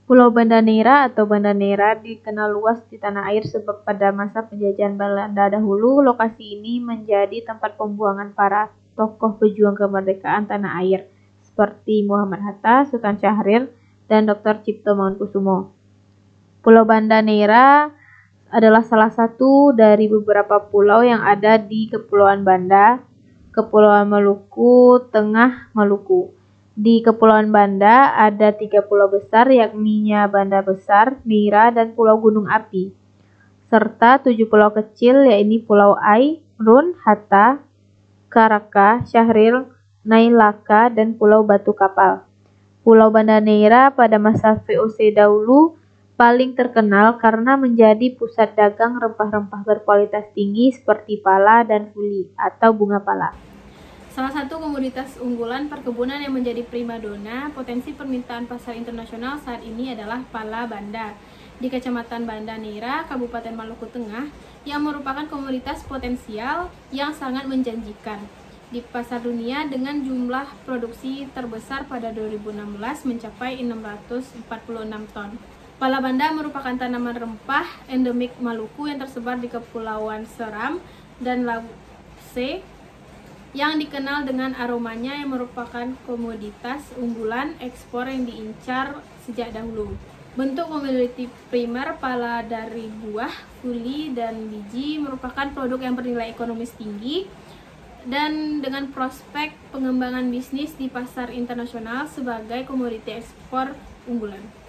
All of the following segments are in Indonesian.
Pulau Banda Neira atau Banda Neira dikenal luas di tanah air sebab pada masa penjajahan Belanda dahulu, lokasi ini menjadi tempat pembuangan para tokoh pejuang kemerdekaan tanah air seperti Muhammad Hatta, Sultan Syahrir, dan Dr. Cipto Mangunkusumo. Pulau Banda Neira adalah salah satu dari beberapa pulau yang ada di Kepulauan Banda, Kepulauan Maluku, Tengah Maluku. Di Kepulauan Banda ada 3 pulau besar yakni Banda Besar, Neira, dan Pulau Gunung Api. Serta 7 pulau kecil yakni Pulau Ai, Run, Hatta, Karaka, Syahril, Nailaka, dan Pulau Batu Kapal. Pulau Banda Neira pada masa VOC dahulu paling terkenal karena menjadi pusat dagang rempah-rempah berkualitas tinggi seperti pala dan fuli atau bunga pala. Salah satu komoditas unggulan perkebunan yang menjadi primadona potensi permintaan pasar internasional saat ini adalah pala Banda di Kecamatan Banda Neira, Kabupaten Maluku Tengah, yang merupakan komoditas potensial yang sangat menjanjikan di pasar dunia dengan jumlah produksi terbesar pada 2016 mencapai 646 ton. Pala Banda merupakan tanaman rempah endemik Maluku yang tersebar di Kepulauan Seram dan Lausse yang dikenal dengan aromanya yang merupakan komoditas unggulan ekspor yang diincar sejak dahulu. Bentuk komoditi primer pala dari buah, fuli, dan biji merupakan produk yang bernilai ekonomis tinggi dan dengan prospek pengembangan bisnis di pasar internasional sebagai komoditi ekspor unggulan.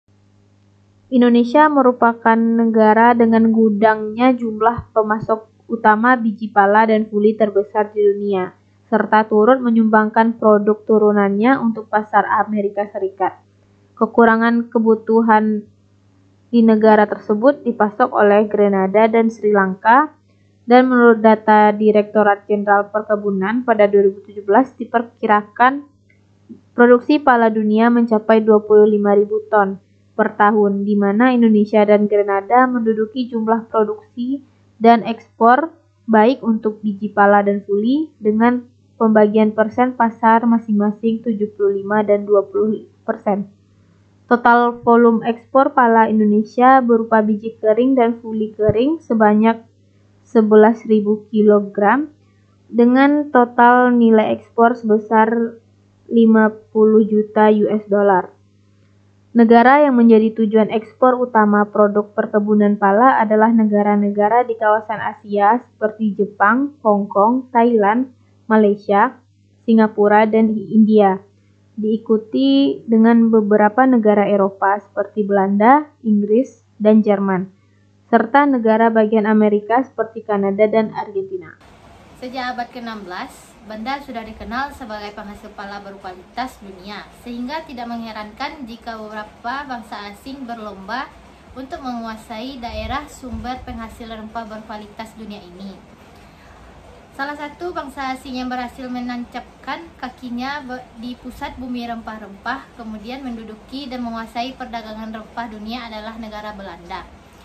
Indonesia merupakan negara dengan gudangnya jumlah pemasok utama biji pala dan fuli terbesar di dunia, serta turut menyumbangkan produk turunannya untuk pasar Amerika Serikat. Kekurangan kebutuhan di negara tersebut dipasok oleh Grenada dan Sri Lanka, dan menurut data Direktorat Jenderal Perkebunan pada 2017 diperkirakan produksi pala dunia mencapai 25.000 ton per tahun, di mana Indonesia dan Grenada menduduki jumlah produksi dan ekspor baik untuk biji pala dan fuli dengan pembagian persen pasar masing-masing 75 dan 20%. Total volume ekspor pala Indonesia berupa biji kering dan fuli kering sebanyak 11.000 kg dengan total nilai ekspor sebesar 50 juta US dollar. Negara yang menjadi tujuan ekspor utama produk perkebunan pala adalah negara-negara di kawasan Asia seperti Jepang, Hong Kong, Thailand, Malaysia, Singapura, dan India. Diikuti dengan beberapa negara Eropa seperti Belanda, Inggris, dan Jerman, serta negara bagian Amerika seperti Kanada dan Argentina. Sejak abad ke-16, Banda sudah dikenal sebagai penghasil pala berkualitas dunia, sehingga tidak mengherankan jika beberapa bangsa asing berlomba untuk menguasai daerah sumber penghasil rempah berkualitas dunia ini. Salah satu bangsa asing yang berhasil menancapkan kakinya di pusat bumi rempah-rempah, kemudian menduduki dan menguasai perdagangan rempah dunia adalah negara Belanda.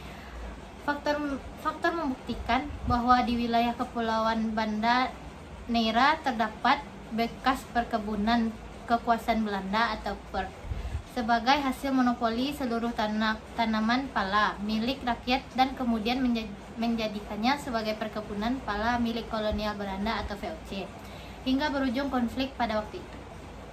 Faktor membuktikan bahwa di wilayah Kepulauan Banda Neira terdapat bekas perkebunan kekuasaan Belanda atau Perth sebagai hasil monopoli seluruh tanaman pala milik rakyat dan kemudian menjadikannya sebagai perkebunan pala milik kolonial Belanda atau VOC hingga berujung konflik pada waktu itu.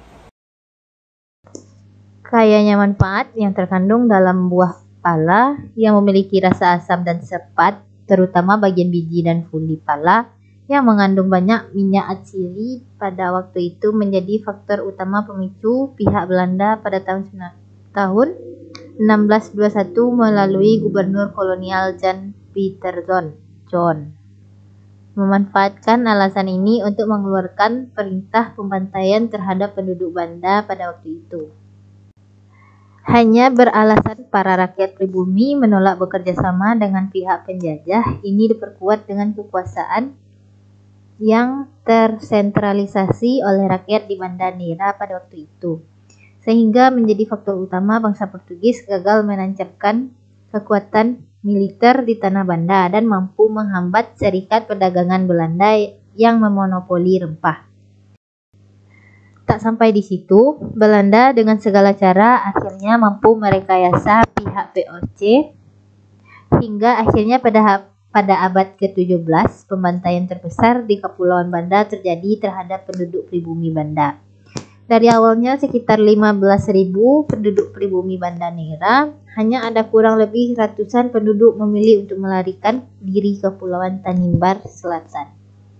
Kayanya manfaat yang terkandung dalam buah pala yang memiliki rasa asam dan sepat, terutama bagian biji dan fuli pala yang mengandung banyak minyak atsiri pada waktu itu menjadi faktor utama pemicu pihak Belanda pada tahun 1621 melalui gubernur kolonial Jan Pieterszoon John memanfaatkan alasan ini untuk mengeluarkan perintah pembantaian terhadap penduduk Banda pada waktu itu. Hanya beralasan para rakyat pribumi menolak bekerja sama dengan pihak penjajah, ini diperkuat dengan kekuasaan yang tersentralisasi oleh rakyat di Banda Neira pada waktu itu, sehingga menjadi faktor utama bangsa Portugis gagal menancapkan kekuatan militer di tanah Banda dan mampu menghambat serikat perdagangan Belanda yang memonopoli rempah. Tak sampai di situ, Belanda dengan segala cara akhirnya mampu merekayasa pihak VOC hingga akhirnya pada abad ke-17 pembantaian terbesar di Kepulauan Banda terjadi terhadap penduduk pribumi Banda. Dari awalnya sekitar 15.000 penduduk pribumi Banda Neira, hanya ada kurang lebih ratusan penduduk memilih untuk melarikan diri ke Kepulauan Tanimbar Selatan.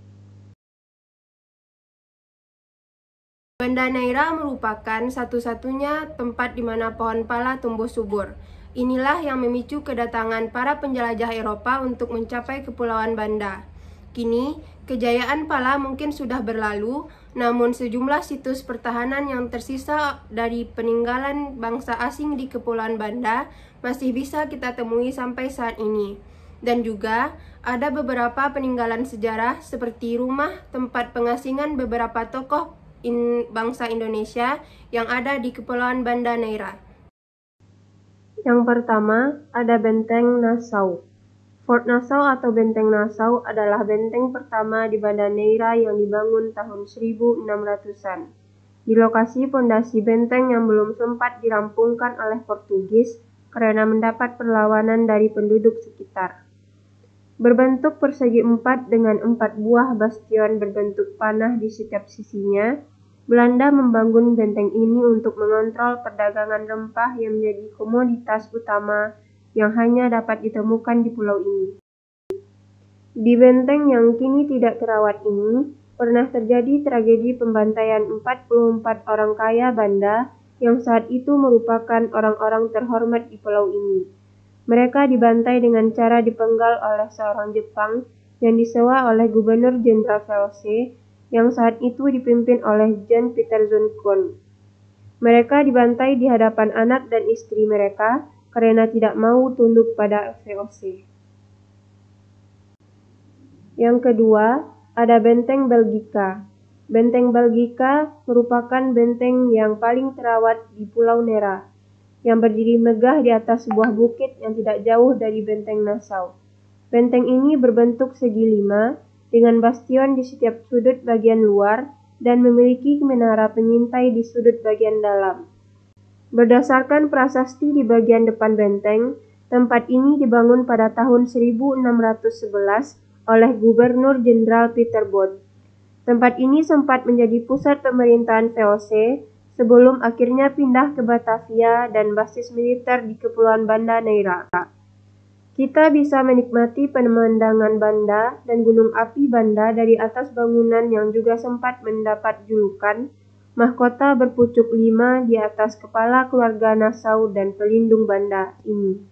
Banda Neira merupakan satu-satunya tempat di mana pohon pala tumbuh subur. Inilah yang memicu kedatangan para penjelajah Eropa untuk mencapai Kepulauan Banda. Kini, kejayaan pala mungkin sudah berlalu, namun sejumlah situs pertahanan yang tersisa dari peninggalan bangsa asing di Kepulauan Banda masih bisa kita temui sampai saat ini. Dan juga ada beberapa peninggalan sejarah seperti rumah tempat pengasingan beberapa tokoh bangsa Indonesia yang ada di Kepulauan Banda Neira. Yang pertama, ada Benteng Nassau. Fort Nassau atau Benteng Nassau adalah benteng pertama di Banda Neira yang dibangun tahun 1600-an. Di lokasi pondasi benteng yang belum sempat dirampungkan oleh Portugis karena mendapat perlawanan dari penduduk sekitar. Berbentuk persegi empat dengan 4 buah bastion berbentuk panah di setiap sisinya, Belanda membangun benteng ini untuk mengontrol perdagangan rempah yang menjadi komoditas utama yang hanya dapat ditemukan di pulau ini. Di benteng yang kini tidak terawat ini, pernah terjadi tragedi pembantaian 44 orang kaya Banda yang saat itu merupakan orang-orang terhormat di pulau ini. Mereka dibantai dengan cara dipenggal oleh seorang Jepang yang disewa oleh Gubernur Jenderal VOC yang saat itu dipimpin oleh Jean Pieterszoon Koen. Mereka dibantai di hadapan anak dan istri mereka karena tidak mau tunduk pada VOC. Yang kedua, ada Benteng Belgika. Benteng Belgika merupakan benteng yang paling terawat di Pulau Neira, yang berdiri megah di atas sebuah bukit yang tidak jauh dari Benteng Nassau. Benteng ini berbentuk segi 5, dengan bastion di setiap sudut bagian luar, dan memiliki menara penyintai di sudut bagian dalam. Berdasarkan prasasti di bagian depan benteng, tempat ini dibangun pada tahun 1611 oleh Gubernur Jenderal Pieter Both. Tempat ini sempat menjadi pusat pemerintahan VOC sebelum akhirnya pindah ke Batavia dan basis militer di Kepulauan Banda Neira. Kita bisa menikmati pemandangan Banda dan gunung api Banda dari atas bangunan yang juga sempat mendapat julukan mahkota berpucuk 5 di atas kepala keluarga Nassau dan pelindung Banda ini.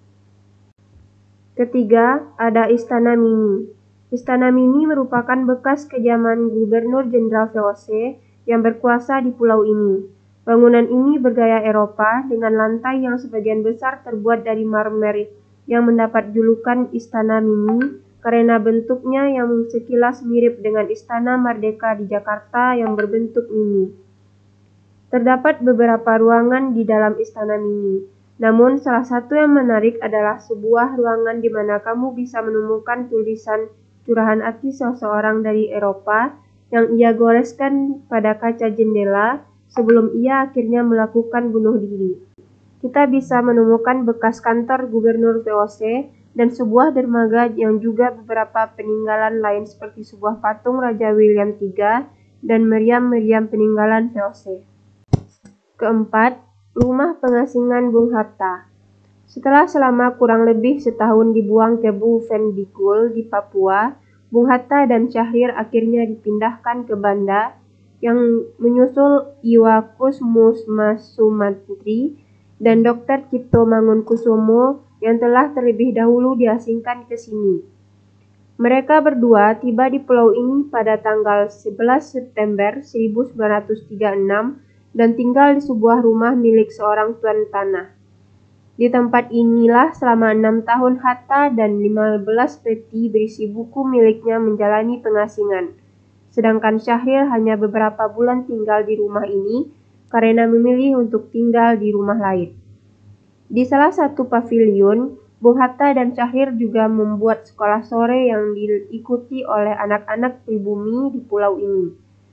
Ketiga, ada Istana Mini. Istana Mini merupakan bekas kediaman Gubernur Jenderal VOC yang berkuasa di pulau ini. Bangunan ini bergaya Eropa dengan lantai yang sebagian besar terbuat dari marmer yang mendapat julukan Istana Mini karena bentuknya yang sekilas mirip dengan Istana Merdeka di Jakarta yang berbentuk mini. Terdapat beberapa ruangan di dalam Istana Mini, namun salah satu yang menarik adalah sebuah ruangan di mana kamu bisa menemukan tulisan curahan hati seseorang dari Eropa yang ia goreskan pada kaca jendela sebelum ia akhirnya melakukan bunuh diri. Kita bisa menemukan bekas kantor Gubernur VOC dan sebuah dermaga yang juga beberapa peninggalan lain seperti sebuah patung Raja William III dan meriam-meriam peninggalan VOC. Keempat, rumah pengasingan Bung Hatta. Setelah selama kurang lebih setahun dibuang ke Bougainville di Papua, Bung Hatta dan Syahrir akhirnya dipindahkan ke Banda yang menyusul Iwakus Musmasumatri dan Dr. Cipto Mangunkusumo yang telah terlebih dahulu diasingkan ke sini. Mereka berdua tiba di pulau ini pada tanggal 11 September 1936 dan tinggal di sebuah rumah milik seorang tuan tanah. Di tempat inilah selama 6 tahun Hatta dan 15 peti berisi buku miliknya menjalani pengasingan. Sedangkan Syahrir hanya beberapa bulan tinggal di rumah ini karena memilih untuk tinggal di rumah lain. Di salah satu pavilion, Bung Hatta dan Syahrir juga membuat sekolah sore yang diikuti oleh anak-anak pribumi di pulau ini.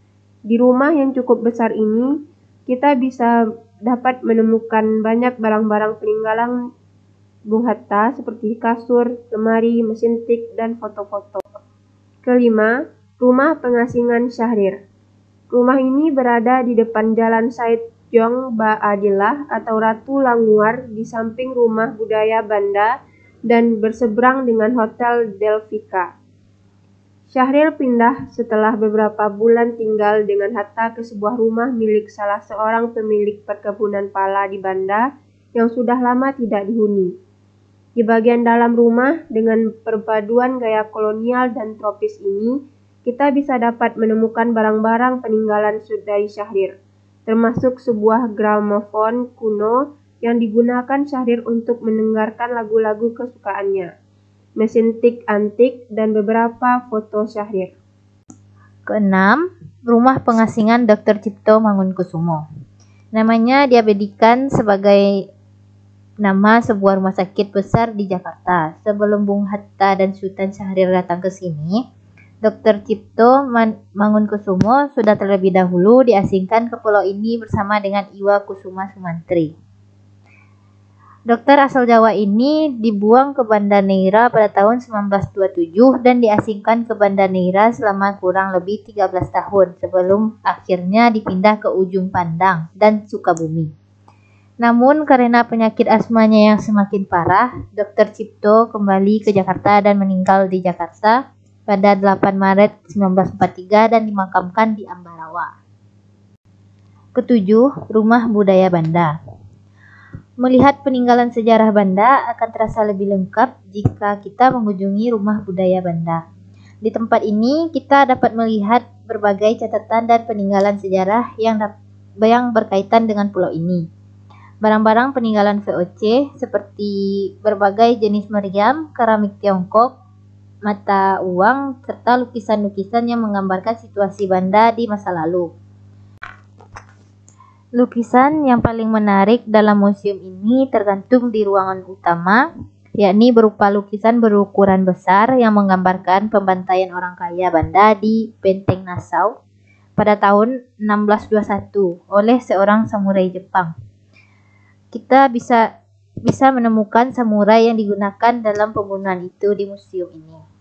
Di rumah yang cukup besar ini, kita bisa dapat menemukan banyak barang-barang peninggalan Bung Hatta seperti kasur, lemari, mesin tik, dan foto-foto. Kelima, rumah pengasingan Syahrir. Rumah ini berada di depan Jalan Said Jong Baadilah atau Ratu Languar di samping Rumah Budaya Banda dan berseberang dengan Hotel Delvika. Syahrir pindah setelah beberapa bulan tinggal dengan Hatta ke sebuah rumah milik salah seorang pemilik perkebunan pala di Banda yang sudah lama tidak dihuni. Di bagian dalam rumah, dengan perpaduan gaya kolonial dan tropis ini, kita bisa dapat menemukan barang-barang peninggalan dari Syahrir, termasuk sebuah gramofon kuno yang digunakan Syahrir untuk mendengarkan lagu-lagu kesukaannya, mesin tik antik, dan beberapa foto Syahrir. Keenam, rumah pengasingan Dr. Cipto Mangunkusumo. Namanya diabadikan sebagai nama sebuah rumah sakit besar di Jakarta. Sebelum Bung Hatta dan Sultan Syahrir datang ke sini, Dr. Cipto Mangunkusumo sudah terlebih dahulu diasingkan ke pulau ini bersama dengan Iwa Kusuma Sumantri. Dokter asal Jawa ini dibuang ke Banda Neira pada tahun 1927 dan diasingkan ke Banda Neira selama kurang lebih 13 tahun sebelum akhirnya dipindah ke Ujung Pandang dan Sukabumi. Namun karena penyakit asmanya yang semakin parah, Dr. Cipto kembali ke Jakarta dan meninggal di Jakarta pada 8 Maret 1943 dan dimakamkan di Ambarawa. Ketujuh, Rumah Budaya Banda. Melihat peninggalan sejarah Banda akan terasa lebih lengkap jika kita mengunjungi Rumah Budaya Banda. Di tempat ini kita dapat melihat berbagai catatan dan peninggalan sejarah yang berkaitan dengan pulau ini. Barang-barang peninggalan VOC seperti berbagai jenis meriam, keramik Tiongkok, mata uang, serta lukisan-lukisan yang menggambarkan situasi Banda di masa lalu. Lukisan yang paling menarik dalam museum ini tergantung di ruangan utama, yakni berupa lukisan berukuran besar yang menggambarkan pembantaian orang kaya Banda di Benteng Nassau pada tahun 1621 oleh seorang samurai Jepang. Kita bisa menemukan samurai yang digunakan dalam pembunuhan itu di museum ini.